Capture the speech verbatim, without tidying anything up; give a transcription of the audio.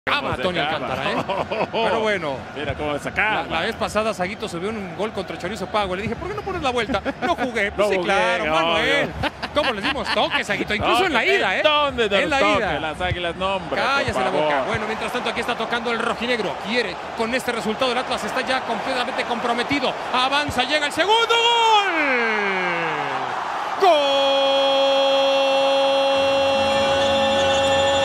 Cama Tony Alcántara, ¿eh? Pero bueno. Mira cómo sacaba. La, la vez pasada Saguito subió un gol contra Chorizo Pago. Le dije, ¿por qué no pones la vuelta? No jugué. Pues no sí, jugué, claro, no, Manuel. ¿Cómo les dimos toque, Saguito? Incluso toque, en la ida, ¿eh? ¿Dónde en la toque? ida. Las Águilas nombran. Cállese la boca. Bueno, mientras tanto aquí está tocando el rojinegro. Quiere, con este resultado el Atlas está ya completamente comprometido. Avanza, llega el segundo gol. ¡Gol!